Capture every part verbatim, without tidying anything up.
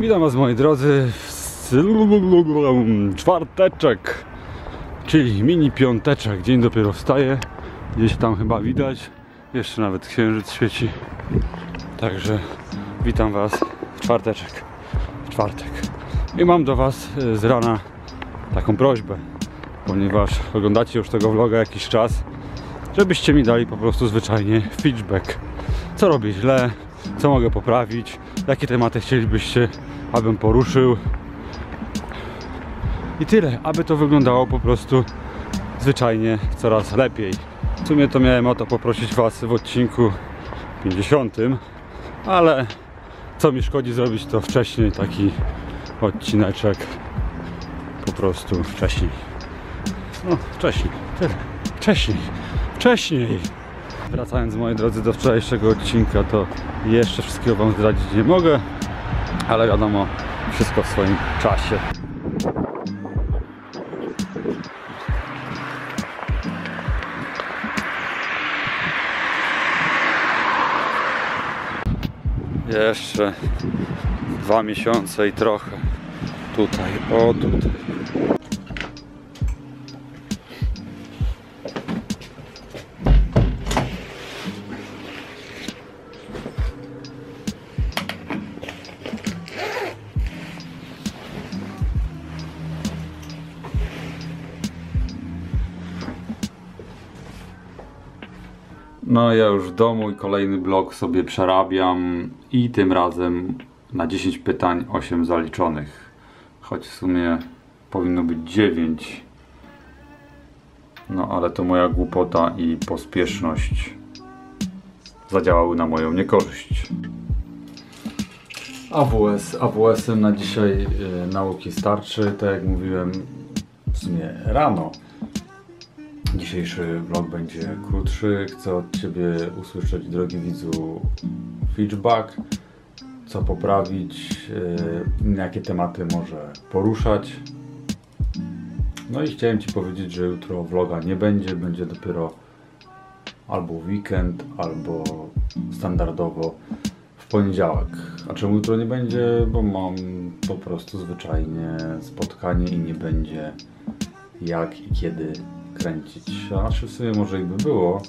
Witam Was, moi drodzy, w czwarteczek, czyli mini piąteczek. Dzień dopiero wstaje, gdzieś tam chyba widać, jeszcze nawet księżyc świeci. Także witam Was w czwarteczek, w czwartek. I mam do Was z rana taką prośbę, ponieważ oglądacie już tego vloga jakiś czas, żebyście mi dali po prostu zwyczajnie feedback. Co robię źle, co mogę poprawić, jakie tematy chcielibyście, abym poruszył. I tyle, aby to wyglądało po prostu zwyczajnie coraz lepiej. W sumie to miałem o to poprosić Was w odcinku pięćdziesiątym, ale co mi szkodzi zrobić to wcześniej, taki odcineczek po prostu wcześniej. No, wcześniej, tyle. Wcześniej, wcześniej. Wracając, moi drodzy, do wczorajszego odcinka, to jeszcze wszystkiego Wam zdradzić nie mogę, ale wiadomo, wszystko w swoim czasie. Jeszcze dwa miesiące i trochę tutaj, o tutaj. No ja już w domu i kolejny blok sobie przerabiam i tym razem na dziesięć pytań osiem zaliczonych. Choć w sumie powinno być dziewięć. No ale to moja głupota i pospieszność zadziałały na moją niekorzyść. A W S, A W S-em na dzisiaj yy, nauki starczy, tak jak mówiłem w sumie rano. Dzisiejszy vlog będzie krótszy. Chcę od Ciebie usłyszeć, drogi widzu, feedback, co poprawić, yy, jakie tematy może poruszać. No i chciałem Ci powiedzieć, że jutro vloga nie będzie, będzie dopiero albo weekend, albo standardowo w poniedziałek. A czemu jutro nie będzie? Bo mam po prostu zwyczajnie spotkanie i nie będzie jak i kiedy kręcić. A w sumie może i by było,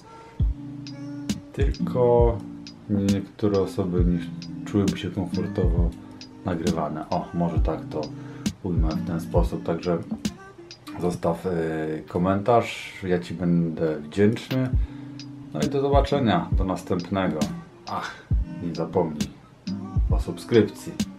tylko niektóre osoby nie czułyby się komfortowo nagrywane. O, może tak to ujmę w ten sposób. Także zostaw y, komentarz, ja Ci będę wdzięczny. No i do zobaczenia, do następnego. Ach, nie zapomnij o subskrypcji.